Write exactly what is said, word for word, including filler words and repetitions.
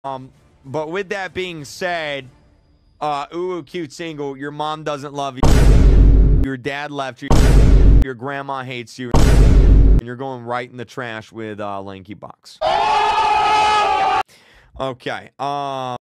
Um, but with that being said, uh, ooh, cute single, your mom doesn't love you, your dad left you, your grandma hates you, and you're going right in the trash with uh, Lanky Box. Okay. Um.